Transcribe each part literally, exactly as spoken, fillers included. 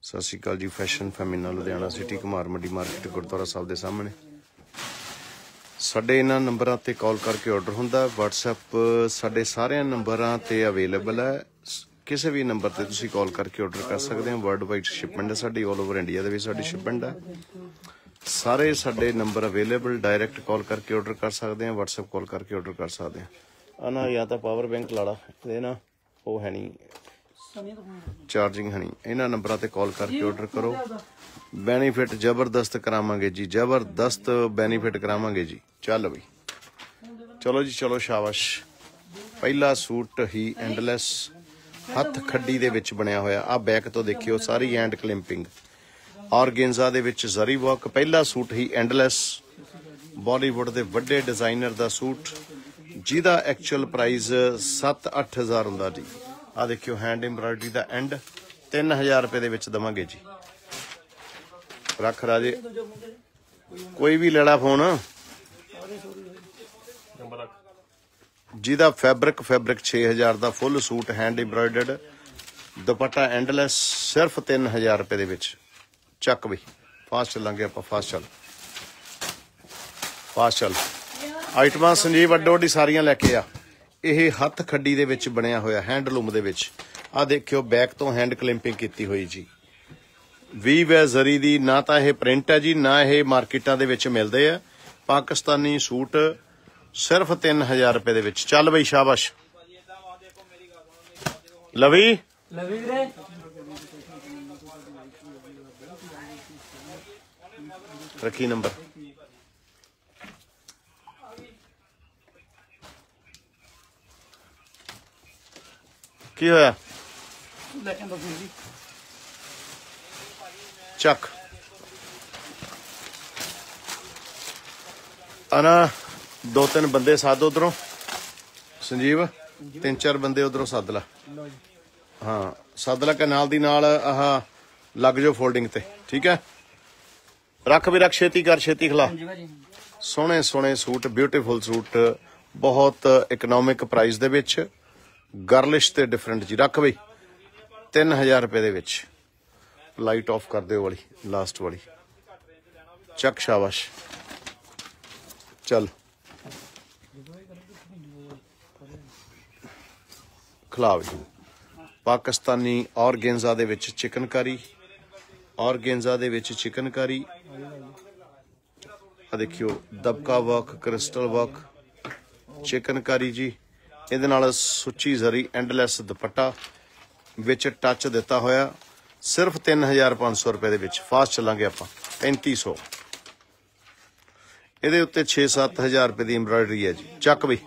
सत श्री अकाल जी। Fashion Femina Ludhiana city Kumar Mandi market Gurudwara Sahib के सामने साडे इन्हां नंबरां ते कॉल करके ऑर्डर हुंदा। वट्सएप साडे सारे नंबरां ते अवेलेबल है। किसी भी नंबर ते तुसीं कॉल करके ऑर्डर कर सकते हो। वर्ल्ड वाइड शिपमेंट है साडी, ऑल ओवर इंडिया दे विच साडी शिपमेंट है। सारे साडे नंबर अवेलेबल, डायरैक्ट कॉल करके ऑर्डर कर सकते हैं, वट्सएप कॉल करके ऑर्डर कर सकते हैं। आना या तो पावर बैंक ला ला ये ना वो है नहीं चार्जिंग है नहीं। इन्हां नंबरां ते कॉल करके ऑर्डर करो। बेनीफिट जबरदस्त करावांगे जी, जबरदस्त बेनीफिट करावांगे जी। चल बई चलो जी चलो, शाबाश। पहला सूट ही एंडलैस हथ खड्डी दे विच बनिया होया। आ बैक तो देखियो सारी हैंड क्लिंपिंग ऑर्गेन्जा दे विच जरी वर्क। पहला सूट ही एंडलैस बॉलीवुड दे वड्डे डिजाइनर दा सूट जिहदा एक्चुअल प्राइस सत्त अठ हज़ार हुंदा जी। आ देखियो हैंड एम्ब्रॉयडरी दा एंड तीन हज़ार रुपए दे विच दवांगे जी। रख राजे कोई भी लेड़ा फोन जिहदा फैब्रिक फैब्रिक छे हज़ार दा full suit hand embroidered dupatta endless सिर्फ तीन हज़ार रुपए दे विच। चक बई फास्ट चलांगे आपां, फास्ट चल फास्ट चल। आइटमां संजीव अड्डो अड्डी सारियां लैके आ। यह हथ खड्डी दे विच बनिया होया हैंडलूम दे विच। आ देखियो बैक तो हैंड क्लिंपिंग की हुई जी। वीव है जरी दी, ना तो यह प्रिंट है जी, ना यह मार्केटां दे विच मिलदे आ। पाकिस्तानी सूट सिर्फ तीन हज़ार रुपए दे विच। चल बई शाबाश। लवी रखी नंबर की होया चक। आना दो तीन बंदे सद उधरों संजीव, तीन चार बंदे उधरों सद ला। हाँ सद ला के नाल दी नाल आह लग जाओ फोल्डिंग ते, ठीक है। रख भी रख, छेती कर छेती खिला। सोहने सोहने सूट, ब्यूटीफुल सूट, बहुत इकनॉमिक प्राइस दे विच, गर्लिश ते डिफरेंट जी। रख बई तीन हज़ार रुपए दे विच। लाइट ऑफ कर दो वाली लास्ट वाली। चक शाबाश। चल खिला भी। पाकिस्तानी ऑर्गेन्जा दे विच चिकनकारी, ऑर्गेन्जा दे विच चिकनकारी। आ देखियो dabka work, crystal work, chikankari जी। ਇਹਦੇ ਨਾਲ ਸੁੱਚੀ ਜ਼ਰੀ ਐਂਡਲੈਸ ਦੁਪੱਟਾ ਵਿੱਚ ਟੱਚ ਦਿੱਤਾ ਹੋਇਆ। ਸਿਰਫ तीन हज़ार पाँच सौ ਰੁਪਏ ਦੇ ਵਿੱਚ। ਫਾਸਟ ਚੱਲਾਂਗੇ ਆਪਾਂ। पैंती सौ ਇਹਦੇ ਉੱਤੇ छे सत्त हज़ार ਰੁਪਏ ਦੀ ਐਮਬਰਾਇਡਰੀ ਹੈ ਜੀ। ਚੱਕ ਬਈ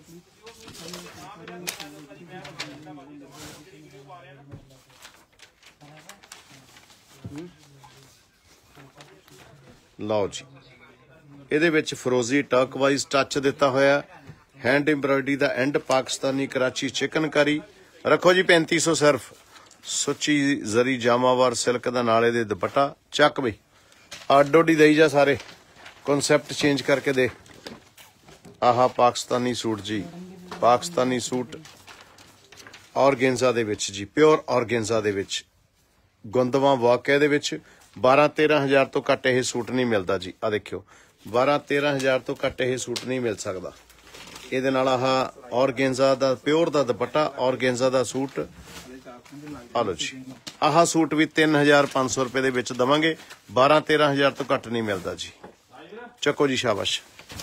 ਲਓ ਜੀ। ਇਹਦੇ ਵਿੱਚ ਫਰੋਜ਼ੀ ਟਰਕਵਾਈਜ਼ ਟੱਚ ਦਿੱਤਾ ਹੋਇਆ। हैंड एम्ब्रॉयडरी का एंड पाकिस्तानी कराची चिकनकारी। रखो जी पैंती सौ सिर्फ। सुची जरी जामावार सिल्क का नाले दे दुपट्टा। चक बई अड्डोडी दई जा सारे, कॉन्सैप्ट चेंज करके दे। आह पाकिस्तानी सूट जी, पाकिस्तानी सूट ऑर्गेन्जा दे विच जी, प्योर ऑर्गेन्जा दे विच। गुंदवा वाकया दे विच बारह तेरह हज़ार तो घट यह सूट नहीं मिलता जी। आ देखियो बारह तेरह हज़ार तो घट यह सूट नहीं मिल सकता। ਇਹਦੇ ਨਾਲ ਆਹ ऑर्गेन्जा ਦਾ ਪਿਓਰ ਦਾ ਦੁਪੱਟਾ, ऑर्गेन्जा ਦਾ ਸੂਟ। ਆ ਲੋ ਜੀ। ਆਹ ਸੂਟ ਵੀ तीन हज़ार पाँच सौ ਰੁਪਏ ਦੇ ਵਿੱਚ ਦਵਾਂਗੇ। बारह तेरह हज़ार ਤੋਂ ਘੱਟ ਨਹੀਂ ਮਿਲਦਾ ਜੀ। ਚੱਕੋ ਜੀ ਸ਼ਾਬਾਸ਼।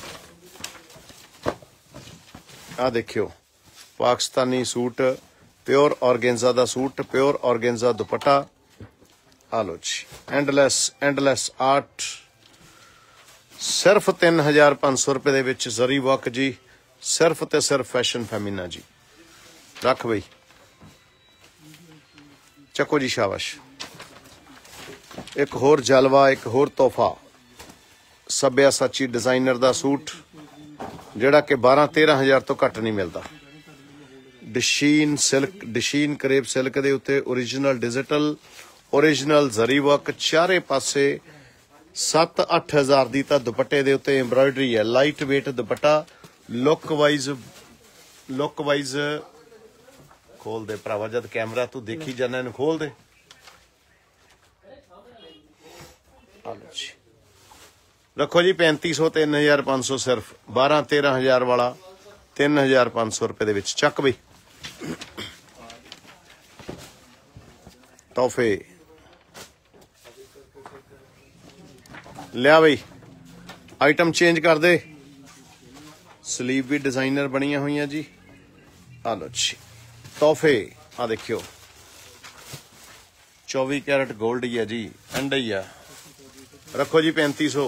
ਆ ਦੇਖਿਓ ਪਾਕਿਸਤਾਨੀ ਸੂਟ, ਪਿਓਰ ऑर्गेन्जा ਦਾ ਸੂਟ, ਪਿਓਰ ऑर्गेन्जा ਦੁਪੱਟਾ। ਆ ਲੋ ਜੀ। ਐਂਡਲੈਸ ਐਂਡਲੈਸ ਆਰਟ सिर्फ तीन हज़ार पाँच सौ रुपए दे विच जरी वर्क जी। सिर्फ ते सिर्फ फैशन फैमिना जी। रख बई चको जी शाबाश। एक होर जलवा, एक होर तोहफा। सभ्या सची डिजाइनर दा सूट जिहड़ा कि बारह तेरह हज़ार तो घट नहीं मिलता। डिशीन सिल्क, डिशीन करेब सिल्क दे उत्ते original digital original zari work चारे पासे। सत्त अठ हज़ार की तो दुपट्टे के उत्ते एम्ब्रॉयडरी है। Light weight dupatta. Look wise look wise खोल दे भरावा, जब कैमरा तू देखी जाना, इन्हू खोल दे। जी रखो जी पैंती सौ तीन हज़ार पाँच सौ सिर्फ बारह तेरह हज़ार वाला तीन हज़ार पाँच सौ रुपए दे विच चक बई तोहफे लिया बई आइटम चेंज कर दे स्लीव भी डिजाइनर बनिया हुई जी आ लो जी तोहफे आ देखियो चौबी कैरेट गोल्ड ही है जी एंड ही है रखो जी पैंती सौ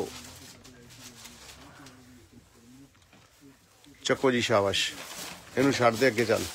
चको जी शाबाश इनू छड़ दे अगे चल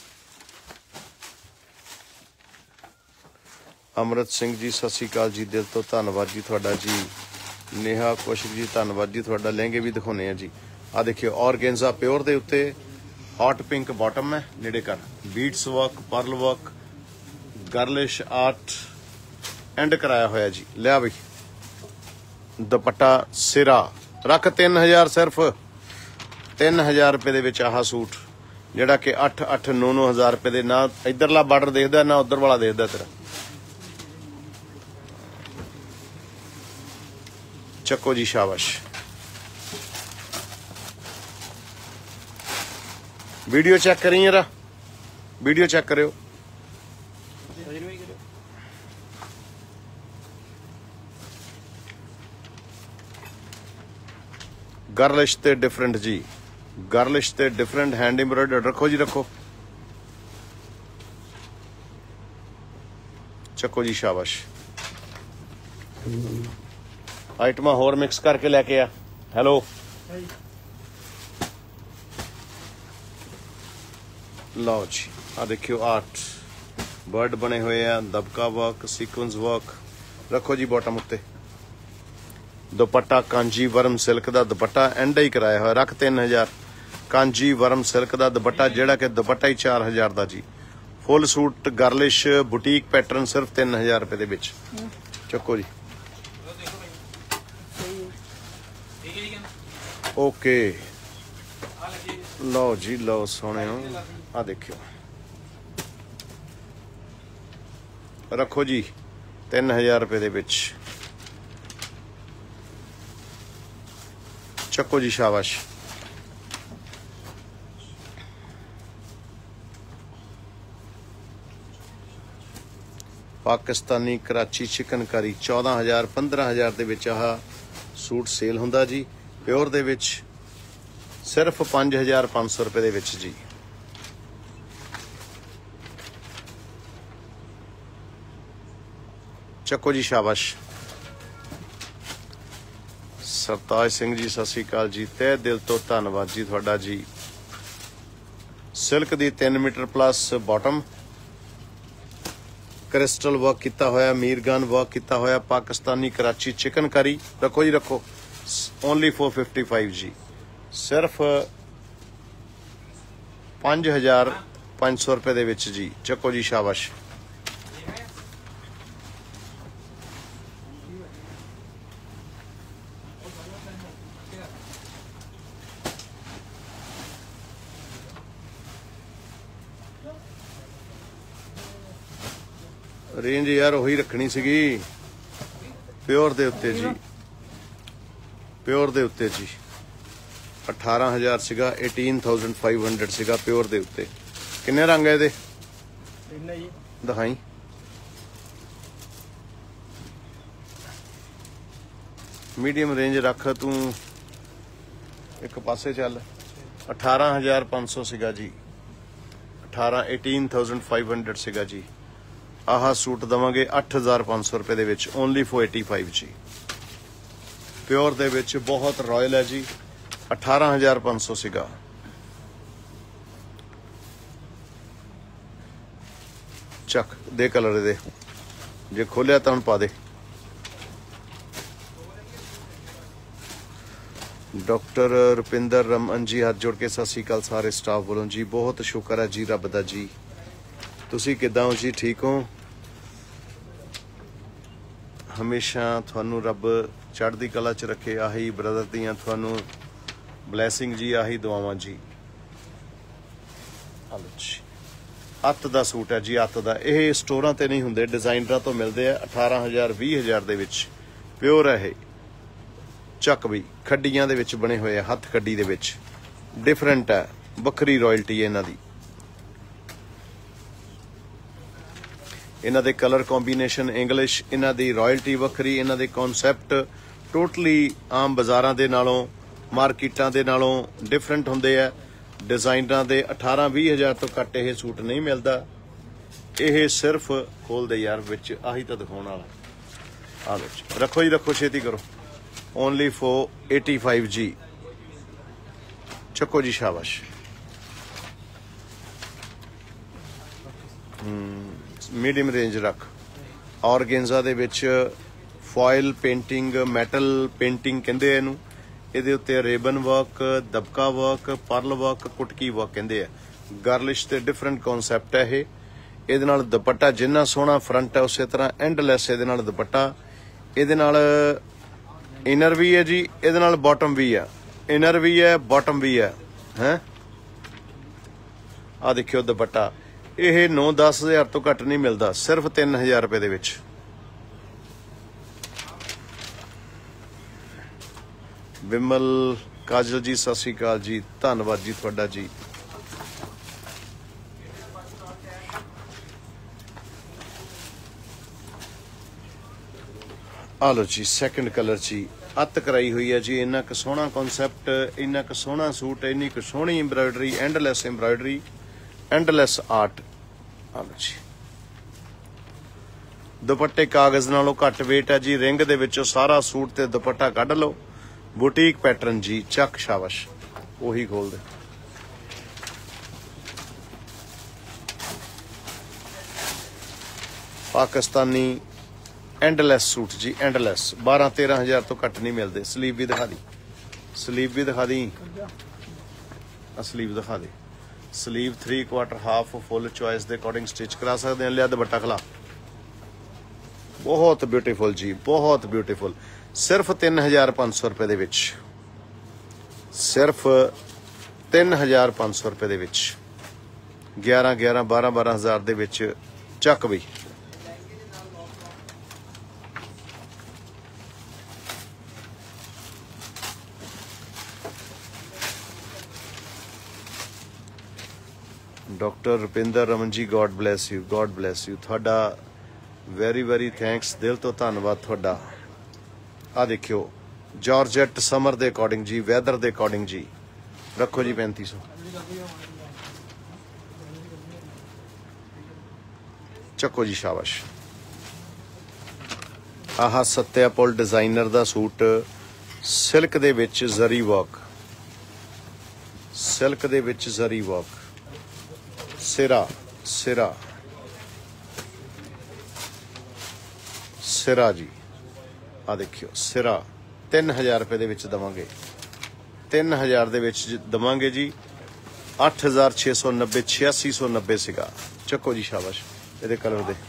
अमृत सिंह जी सत श्री अकाल जी दिल तो धन्नवाद जी थोड़ा जी नेहा कौशिक जी धन्नवाद जी थोड़ा लहंगे भी दिखाने हैं जी आ देखियो ऑर्गेन्जा प्योर दे उत्ते हॉट पिंक बॉटम है नेड़े कर beads work pearl work girlish art and कराया होया जी लिया बई दुपट्टा सिरा रख तीन हजार सिर्फ तीन हजार रुपए दे विच आह सूट जिहड़ा कि अठ अठ नौ नौ हजार रुपए दे ना इधरला बार्डर देखदा ना उधर वाला देखदा तेरा चको जी शाबाश वीडियो चेक करी जरा वीडियो चेक करियो गर्लिश ते डिफरेंट जी गर्लिश ते डिफरेंट हैंड एम्ब्रॉयडर्ड रखो जी रखो चको जी शाबाश आइटमा होर मिक्स करके लेके आ हेलो लो जी आ देखियो आर्ट बर्ड बने हुए हैं दबका वर्क सीक्वेंस वर्क रखो जी बॉटम उत्ते दुपट्टा कांजीवरम सिल्क का दुपट्टा एंड ही कराया हुआ रख तीन हजार कांजीवरम सिल्क का दुपट्टा जेड़ा कि दुपट्टा ही चार हजार का जी full suit girlish boutique pattern सिर्फ तीन हजार रुपए दे विच चको जी ओके लो जी लो सोने आ देखियो रखो जी तीन हजार रुपए दे विच चको जी शाबाश पाकिस्तानी कराची चिकनकारी चौदह हजार पंद्रह हजार दे विच आह सूट सेल हुंदा जी प्योर दे विच सिर्फ पांच हजार पांच सौ रुपए दे विच जी चको जी शाबाश सरताज सिंह जी सत श्री अकाल जी तह दिल तो धन्नवाद जी थोड़ा जी सिल्क दी तीन metre plus bottom crystal work किया होया मीरगन वर्क किया होया पाकिस्तानी कराची चिकन करी रखो जी रखो ओनली फोर फिफ्टी फाइव जी सिर्फ पांच हजार पांच सौ रुपए दे विच जी चको जी शाबाश रेंज यार वही रखनी सीगी प्योर दे उत्ते जी प्योर दे उत्ते जी अठारह हजार सीगा एटीन थाउजेंड फाइव हंड्रेड सीगा प्योर दे उत्ते किन्ने रंग है दिखाई मीडियम रेंज रख तू एक पासे चल अठारह हजार पांच सौ सीगा जी अठारह एटीन थाउजेंड फाइव हंड्रेड सीगा जी आह सूट देवांगे अठ हजार पांच सौ रुपए दे विच ओनली फोर एटी फाइव जी प्योर दे विच बहुत रॉयल है जी अठारह हजार पांच सौ सीगा चक दे कलर दे जे खोलिया तो पा दे डॉक्टर रुपिंदर रमन जी हाथ जोड़ के सत श्री अकाल सारे स्टाफ वालों जी बहुत शुक्र है जी रब दा जी तुसी किदां हो जी ठीक हो हमेशा थानू रब चढ़दी कला च रखे आही ब्रदर दियां थानू ब्लैसिंग जी आही दुआवां जी अत दा सूट है जी अत दा यह स्टोरां ते नहीं हुंदे डिजाइनरां तो मिलदे आ अठारह हजार भी हजार दे विच प्योर है ਚੱਕ ਵੀ ਖੱਡੀਆਂ ਦੇ ਵਿੱਚ ਬਣੇ ਹੋਏ ਆ, ਹੱਥ ਖੱਡੀ ਦੇ ਵਿੱਚ ਡਿਫਰੈਂਟ ਹੈ, ਵੱਖਰੀ ਰਾਇਲਟੀ ਹੈ ਇਹਨਾਂ ਦੀ। ਇਹਨਾਂ ਦੇ ਕਲਰ ਕੰਬੀਨੇਸ਼ਨ ਇੰਗਲਿਸ਼, ਇਹਨਾਂ ਦੀ ਰਾਇਲਟੀ ਵੱਖਰੀ, ਇਹਨਾਂ ਦੇ ਕਨਸੈਪਟ ਟੋਟਲੀ ਆਮ ਬਾਜ਼ਾਰਾਂ ਦੇ ਨਾਲੋਂ ਮਾਰਕੀਟਾਂ ਦੇ ਨਾਲੋਂ ਡਿਫਰੈਂਟ ਹੁੰਦੇ ਆ। ਡਿਜ਼ਾਈਨਰਾਂ ਦੇ ਅਠਾਰਾਂ ਵੀਹ ਹਜ਼ਾਰ ਤੋਂ ਘੱਟ ਇਹ ਸੂਟ ਨਹੀਂ ਮਿਲਦਾ। ਇਹ ਸਿਰਫ ਖੋਲਦੇ ਯਾਰ ਵਿੱਚ, ਆਹੀ ਤਾਂ ਦਿਖਾਉਣ ਵਾਲਾ। ਆ ਲਓ ਜੀ, ਰੱਖੋ ਜੀ ਰੱਖੋ, ਛੇਤੀ ਕਰੋ। Only four eighty five G. ਚੱਕੋ ਜੀ, ਸ਼ਾਬਾਸ਼। ਮੀਡੀਅਮ ਰੇਂਜ ਰੱਖ। ਔਰਗੇਂਜ਼ਾ ਦੇ ਵਿੱਚ ਫੋਇਲ ਪੇਂਟਿੰਗ, ਮੈਟਲ ਪੇਂਟਿੰਗ ਕਹਿੰਦੇ ਆ ਇਹਨੂੰ। ਇਹਦੇ ਉੱਤੇ ribbon work, dabka work, pearl work, ਕੁਟਕੀ ਵਰਕ ਕਹਿੰਦੇ ਆ। ਗਰਲਿਸ਼ ਤੇ ਡਿਫਰੈਂਟ ਕਨਸੈਪਟ ਹੈ ਇਹ। ਇਹਦੇ ਨਾਲ ਦੁਪੱਟਾ ਜਿੰਨਾ ਸੋਹਣਾ ਫਰੰਟ ਹੈ ਉਸੇ ਤਰ੍ਹਾਂ ਐਂਡਲੈਸ ਇਹਦੇ ਨਾਲ ਦੁਪੱਟਾ। ਇਹਦੇ ਨਾਲ ਇਨਰ ਵੀ ਹੈ ਜੀ, ਇਹਦੇ ਨਾਲ ਬਾਟਮ ਵੀ ਹੈ। ਇਨਰ ਵੀ ਹੈ, ਬਾਟਮ ਵੀ ਹੈ। ਹੈ ਆ ਦੇਖਿਓ ਦੁਪੱਟਾ। ਇਹ ਨੌ ਦਸ ਹਜ਼ਾਰ ਤੋਂ ਘੱਟ ਨਹੀਂ ਮਿਲਦਾ, ਸਿਰਫ ਤਿੰਨ ਹਜ਼ਾਰ ਰੁਪਏ ਦੇ ਵਿੱਚ। ਵਿਮਲ ਕਾਜਲ ਜੀ, ਸਤਿ ਸ਼੍ਰੀ ਅਕਾਲ ਜੀ, ਧੰਨਵਾਦ ਜੀ ਤੁਹਾਡਾ ਜੀ। ਆ ਲਓ ਜੀ, ਸੈਕੰਡ ਕਲਰ ਜੀ, ਅੱਤ ਕਰਾਈ ਹੋਈ ਹੈ ਜੀ। ਇੰਨਾ ਕੁ ਸੋਹਣਾ ਕਨਸੈਪਟ, ਇੰਨਾ ਕੁ ਸੋਹਣਾ ਸੂਟ, ਇੰਨੀ ਕੁ ਸੋਹਣੀ embroidery, endless embroidery, endless art. ਆ ਲਓ ਜੀ, ਦੁਪੱਟੇ ਕਾਗਜ਼ ਨਾਲੋਂ ਘੱਟ ਵੇਟ ਹੈ ਜੀ। ਰਿੰਗ ਦੇ ਵਿੱਚੋਂ ਸਾਰਾ ਸੂਟ ਤੇ ਦੁਪੱਟਾ ਕੱਢ ਲਓ। ਬੁਟੀਕ ਪੈਟਰਨ ਜੀ, ਚੱਕ ਸ਼ਾਬਾਸ਼। ਉਹੀ ਖੋਲ ਦੇ। ਪਾਕਿਸਤਾਨੀ ਐਂਡਲੈਸ ਸੂਟ ਜੀ, ਐਂਡਲੈਸ। ਬਾਰਾਂ ਤੇਰਾਂ ਹਜ਼ਾਰ ਤੋਂ ਘੱਟ ਨਹੀਂ ਮਿਲਦੇ। ਸਲੀਵ ਵੀ ਦਿਖਾ ਦੀ, ਸਲੀਵ ਵੀ ਦਿਖਾ ਦੀ, ਸਲੀਵ ਦਿਖਾ ਦੇ। Sleeve three quarter, half, full choice ਦੇ ਅਕੋਰਡਿੰਗ ਸਟਿਚ ਕਰਾ ਸਕਦੇ ਹਾਂ। ਲਿਆ ਦੁਪੱਟਾ ਖਲਾ, ਬਹੁਤ ਬਿਊਟੀਫੁਲ ਜੀ, ਬਹੁਤ ਬਿਊਟੀਫੁਲ। ਸਿਰਫ ਤਿੰਨ ਹਜ਼ਾਰ ਪੰਜ ਸੌ ਰੁਪਏ ਦੇ ਵਿੱਚ, ਸਿਰਫ ਤਿੰਨ ਹਜ਼ਾਰ ਪੰਜ ਸੌ ਰੁਪਏ ਦੇ ਵਿੱਚ। ਗਿਆਰਾਂ ਗਿਆਰਾਂ ਬਾਰਾਂ ਬਾਰਾਂ ਹਜ਼ਾਰ ਦੇ ਵਿੱਚ ਚੱਕ ਬਈ। Doctor Rupinder Raman ji, God bless you, God bless you. ਤੁਹਾਡਾ ਵੈਰੀ ਵੈਰੀ ਥੈਂਕਸ, ਦਿਲ ਤੋਂ ਧੰਨਵਾਦ ਤੁਹਾਡਾ। ਆ ਦੇਖਿਓ, ਜਾਰਜਟ ਸਮਰ ਦੇ ਅਕੋਰਡਿੰਗ ਜੀ, ਵੈਦਰ ਦੇ ਅਕੋਰਡਿੰਗ ਜੀ। ਰੱਖੋ ਜੀ ਪੈਂਤੀ ਸੌ। ਚੱਕੋ ਜੀ, ਸ਼ਾਬਾਸ਼। ਆਹ ਸੱਤਿਆ ਪੁਲ ਡਿਜ਼ਾਈਨਰ ਦਾ ਸੂਟ, ਸਿਲਕ ਦੇ ਵਿੱਚ ਜ਼ਰੀ ਵਰਕ, ਸਿਲਕ ਦੇ ਵਿੱਚ ਜ਼ਰੀ ਵਰਕ, ਸਿਰਾ ਸਿਰਾ ਸਿਰਾ ਜੀ। ਆ ਦੇਖਿਓ, ਸਿਰਾ ਤਿੰਨ ਹਜ਼ਾਰ ਰੁਪਏ ਦੇ ਵਿੱਚ ਦੇਵਾਂਗੇ। ਤਿੰਨ ਹਜ਼ਾਰ ਦੇ ਵਿੱਚ ਦੇਵਾਂਗੇ ਜੀ। ਅੱਠ ਹਜ਼ਾਰ ਛੇ ਸੌ ਨੱਬੇ, ਛਿਆਸੀ ਸੌ ਨੱਬੇ ਸੀਗਾ। ਚੱਕੋ ਜੀ, ਸ਼ਾਬਾਸ਼। ਇਹਦੇ ਕਲਰ ਦੇ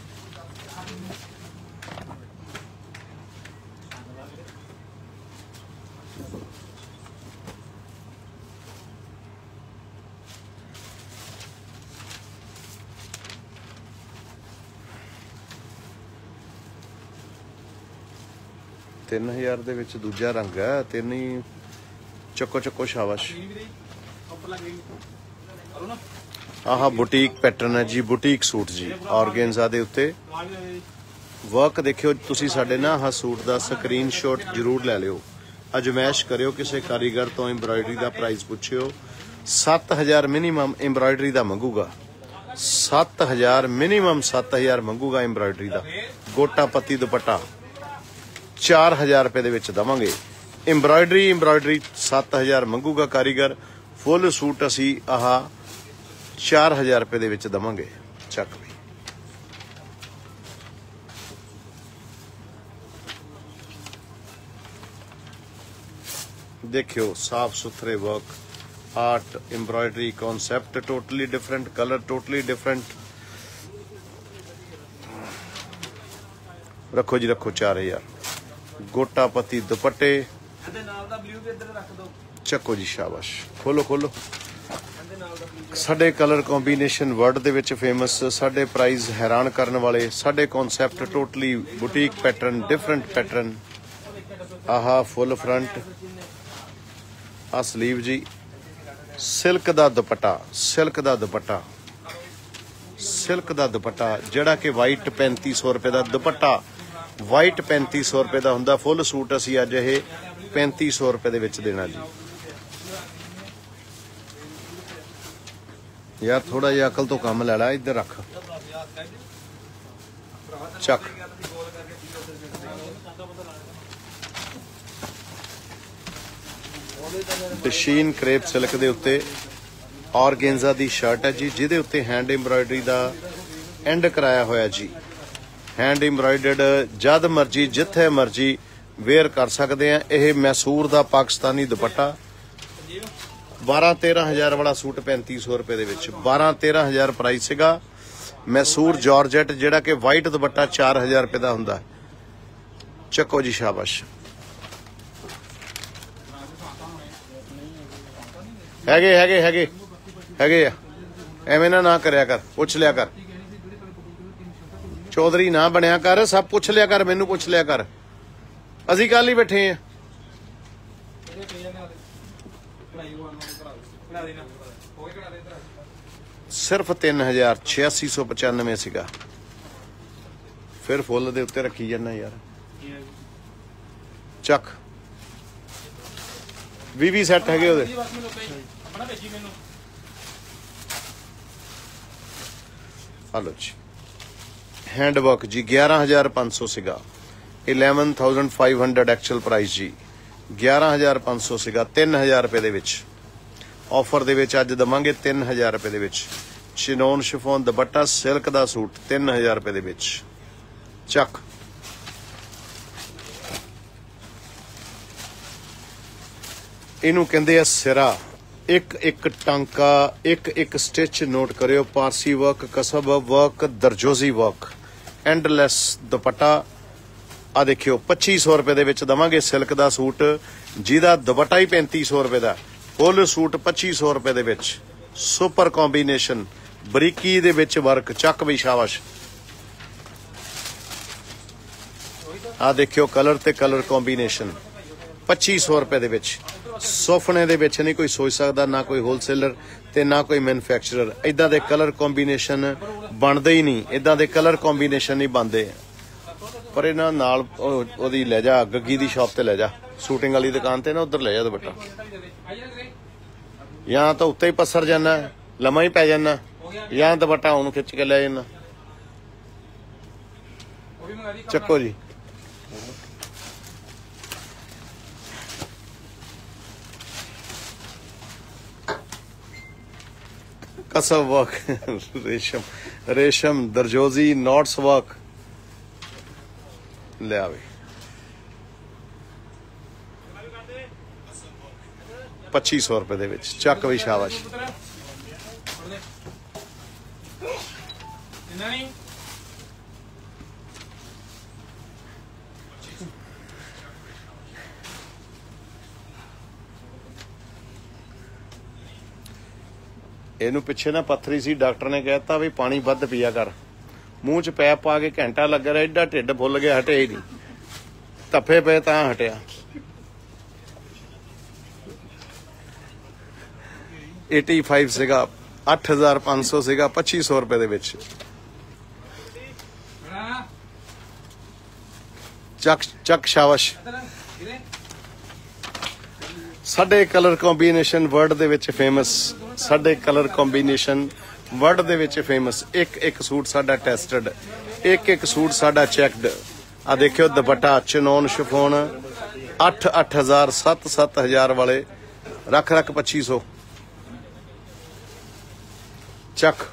ਤਿੰਨ ਹਜ਼ਾਰ ਦੇ ਵਿੱਚ ਦੂਜਾ ਰੰਗ ਹੈ। ਤਿੰਨ ਹੀ। ਚੱਕੋ ਚੱਕੋ, ਸ਼ਾਬਾਸ਼। ਆਹ ਬੁਟੀਕ ਪੈਟਰਨ ਹੈ ਜੀ, ਬੁਟੀਕ ਸੂਟ ਜੀ। ਔਰਗੇਂਜ਼ਾ ਦੇ ਉੱਤੇ ਵਰਕ ਦੇਖਿਓ ਤੁਸੀਂ ਸਾਡੇ ਨਾ। ਆਹ ਸੂਟ ਦਾ ਸਕਰੀਨਸ਼ਾਟ ਜ਼ਰੂਰ ਲੈ ਲਿਓ, ਅਜਮਾਇਸ਼ ਕਰਿਓ ਕਿਸੇ ਕਾਰੀਗਰ ਤੋਂ। ਐਮਬਰਾਇਡਰੀ ਦਾ ਪ੍ਰਾਈਸ ਪੁੱਛਿਓ। ਸੱਤ ਹਜ਼ਾਰ ਮਿਨੀਮਮ ਐਮਬਰਾਇਡਰੀ ਦਾ ਮੰਗੂਗਾ। ਸੱਤ ਹਜ਼ਾਰ ਮਿਨੀਮਮ, ਸੱਤ ਹਜ਼ਾਰ ਮੰਗੂਗਾ ਐਮਬਰਾਇਡਰੀ ਦਾ। ਗੋਟਾ ਪੱਤੀ ਦੁਪੱਟਾ ਚਾਰ ਹਜ਼ਾਰ ਰੁਪਏ ਦੇ ਵਿੱਚ ਦੇਵਾਂਗੇ। ਐਮਬਰਾਇਡਰੀ ਐਮਬਰਾਇਡਰੀ ਸੱਤ ਹਜ਼ਾਰ ਮੰਗੂਗਾ ਕਾਰੀਗਰ। ਫੁੱਲ ਸੂਟ ਅਸੀਂ ਆਹ ਚਾਰ ਹਜ਼ਾਰ ਰੁਪਏ ਦੇ ਵਿੱਚ ਦੇਵਾਂਗੇ। ਚੱਕ ਵੀ। ਦੇਖਿਓ, ਸਾਫ ਸੁਥਰੇ work, art, embroidery, concept totally different, colour totally different. ਰੱਖੋ ਜੀ, ਰੱਖੋ। ਚਾਰ ਹਜ਼ਾਰ। ਗੋਟਾ ਪੱਤੀ ਦੁਪੱਟੇ। ਚੱਕੋ ਜੀ, ਸ਼ਾਬਾਸ਼। ਖੋਲੋ ਖੋਲੋ। ਸਾਡੇ ਕਲਰ ਕੰਬੀਨੇਸ਼ਨ ਵਰਲਡ ਦੇ ਵਿੱਚ ਫੇਮਸ, ਸਾਡੇ ਪ੍ਰਾਈਸ ਹੈਰਾਨ ਕਰਨ ਵਾਲੇ, ਸਾਡੇ concept totally boutique pattern, different pattern. आहा फुल फ्रंट, आ स्लीव जी, सिल्क दा दुपट्टा, सिल्क दा दुपट्टा, सिल्क दा दुपट्टा जिहड़ा कि वाइट पैंती सौ रुपए का दुपट्टा, वाइट पैंती सौ रुपए का हुंदा। फुल सूट असी अज ये पैंती सौ रुपए दे विच देना जी। यार थोड़ा जिहा अकल तो कम लै ला, इधर रख चक। मशीन क्रेप सिल्क दे उत्ते ऑर्गेन्जा दी शर्ट है जी, जिहदे उत्ते हैंड एम्ब्रॉयडरी दा एंड कराया होया जी। हैंड एम्ब्रॉयडर्ड जद मर्जी जिथे मर्जी वेयर कर सकते हैं। यह मैसूर दा पाकिस्तानी दुपट्टा, बारह तेरह हज़ार वाला सूट पैंती सौ रुपए दे विच, बारह तेरह हज़ार प्राइस सीगा। मैसूर जॉर्जेट जिहड़ा कि वाइट दुपट्टा चार हज़ार रुपए का हुंदा। चको जी शाबाश। हैगे हैगे हैगे हैगे एवें ना ना करया कर, पुछ लिया कर, चौधरी ना बनया कर, सब पुछ लिया कर, मैनू पुछ लिया कर, असी कल ही बैठे हैं। सिर्फ तीन हजार छियासी सौ पचानवे सीगा, फिर फुल दे उत्ते रखी जाना यार। चक भी भी सैट है ओदे। हलो जी हैंडवर्क जी ग्यारह हजार पाँच सौ सीगा, eleven thousand five hundred actual price जी, ग्यारह हजार पाँच सौ सीगा, तीन हजार रुपए दे विच ऑफर दे विच अज दवांगे तीन हजार रुपए दे विच। चिनोन शिफोन दुपट्टा सिल्क दा सूट तीन हजार रुपए दे विच। चक इनू कहंदे आ सिरा, एक एक टांका, एक एक स्टिच नोट करियो। पारसी वर्क, कसब वर्क, दरजोजी वर्क, एंडलैस दुपट्टा। आ देखियो पच्ची सौ रुपए दे विच दवांगे सिल्क दा सूट, जिहदा दुपट्टा ही पैंती सौ रुपए दा, फुल सूट पच्ची सौ रुपए दे विच। सुपर कॉम्बीनेशन, बरीकी दे विच वर्क। चक भी शाबाश। आ देखियो कलर ते कलर कॉम्बीनेशन पच्ची सौ रुपए दे विच। सोफने दे विच नहीं कोई सोच सकदा, ना कोई होलसेलर ते ना कोई मैन्युफैक्चरर। इदां दे कलर कॉम्बीनेशन बनदे ही नहीं, इदां दे कलर कॉम्बीनेशन नहीं बनदे। पर इन्हां नाल ओदी ले जा, गग्गी दी शॉप ते ले जा, शूटिंग वाली दुकान ते ना, उधर ले जा दुपट्टा। या तो उत्ते ही पसर जाना, लम्मा ही पै जाना, या दुपट्टा ओनू खिच के ले जाना। चक्को जी कसब वर्क, रेशम रेशम दरजोजी नॉट्स वर्क ले आवे पच्ची सौ रुपए दे विच। चक भी शाबाश। ਇਹਨੂੰ ਪਿੱਛੇ ਨਾ ਪੱਥਰੀ ਸੀ, ਡਾਕਟਰ ਨੇ ਕਹਿਤਾ ਵੀ ਪਾਣੀ ਵੱਧ ਪੀਆ ਕਰ। ਮੂੰਹ 'ਚ ਪੈਪ ਪਾ ਕੇ ਘੰਟਾ ਲੱਗ ਰਿਹਾ, ਐਡਾ ਢਿੱਡ ਫੁੱਲ ਗਿਆ, ਹਟਿਆ ਹੀ ਨਹੀਂ। ਧੱਫੇ ਪਏ ਤਾਂ ਹਟਿਆ। ਪਚਾਸੀ ਸੀਗਾ, ਅੱਠ ਹਜ਼ਾਰ ਪੰਜ ਸੌ ਸੀਗਾ, ਪੱਚੀ ਸੌ ਰੁਪਏ ਦੇ ਵਿੱਚ। ਚੱਕ ਚੱਕ ਸ਼ਾਬਾਸ਼। ਸਾਡੇ ਕਲਰ ਕੰਬੀਨੇਸ਼ਨ ਵਰਲਡ ਦੇ ਵਿੱਚ ਫੇਮਸ, ਸਾਡੇ ਕਲਰ ਕੰਬੀਨੇਸ਼ਨ ਵਰਲਡ ਦੇ ਵਿੱਚ ਫੇਮਸ। ਇੱਕ ਇੱਕ ਸੂਟ ਸਾਡਾ ਟੈਸਟਡ, ਇੱਕ ਇੱਕ ਸੂਟ ਸਾਡਾ ਚੈੱਕਡ। ਆ ਦੇਖਿਓ ਦੁਪੱਟਾ ਚਨੋਨ ਸ਼ਿਫੋਨ, ਅੱਠ ਅੱਠ ਹਜ਼ਾਰ ਸੱਤ ਸੱਤ ਹਜ਼ਾਰ ਵਾਲੇ ਰੱਖ ਰੱਖ ਪੱਚੀ ਸੌ। ਚੱਕ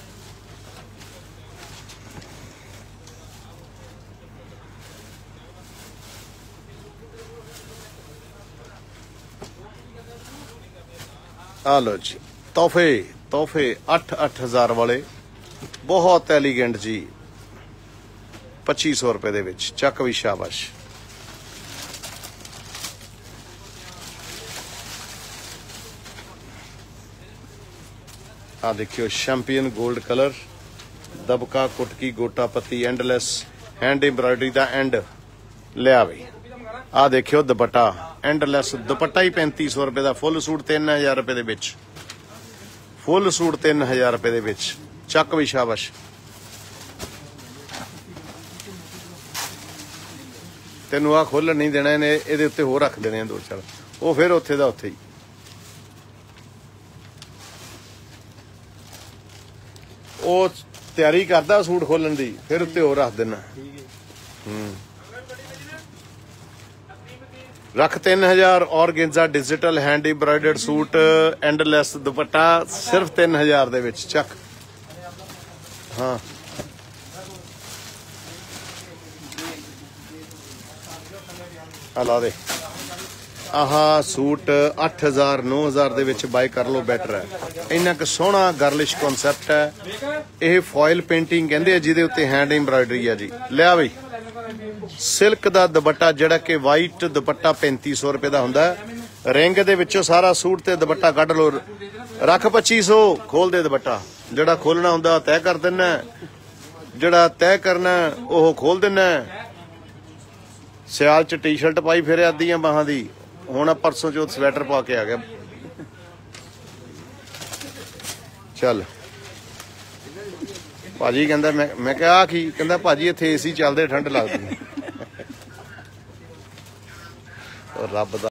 आ लो जी तोहफे, तोहफे अठ अठ हज़ार वाले बहुत एलीगेंट जी, पच्ची सौ रुपए दे विच। चक भी शाबाश। आ देखियो शैंपियन गोल्ड कलर, दबका कुटकी गोटा पत्ती, एंडलैस हैंड एम्ब्रॉयडरी दा एंड ले आवे। आ देखियो दुपट्टा एंडलैस दुपट्टा ही पैंती सौ रुपए का फुल सूट तीन हजार रुपए दे विच फुल सूट तीन हजार रुपए दे विच चक भी शाबाश तेनू आ खोलन नहीं देना इन्हें इहदे उत्ते होर रख देने दो चार वो फिर उत्थे दा उत्थे ही वो तैयारी करदा सूट खोलन दी फिर उत्ते होर रख देना हम्म रख तीन हजार organza digital hand embroidered suit endless dupatta सिर्फ तीन हजार दे विच चक हाँ ला दे आह सूट अठ हजार नौ हजार दे विच बाय कर लो बैटर है इन्ना क सोहना गर्लिश कॉन्सैप्ट है यह फॉयल पेंटिंग कहंदे आ जिहदे उत्ते हैंड एम्ब्रॉयडरी है जी लिया बई सिल्क दा दुपट्टा जिहड़ा कि वाइट दुपट्टा पैंती सौ रुपए का हुंदा रिंग दे विचों सारा सूट ते दुपट्टा कढ लो रख पच्ची सौ खोल दे दुपट्टा जिहड़ा खोलना हुंदा तय कर देना जिहड़ा तय करना ओह खोल देना सियाल च टी शर्ट पाई फिर अद्धियां बाहां दी हुण परसों चौथ स्वैटर पा के आ गया चल भाजी कहंदा मैं मैं कहा आ की कहंदा भाजी इत्थे एसी चलदे ठंड लगदी रब दा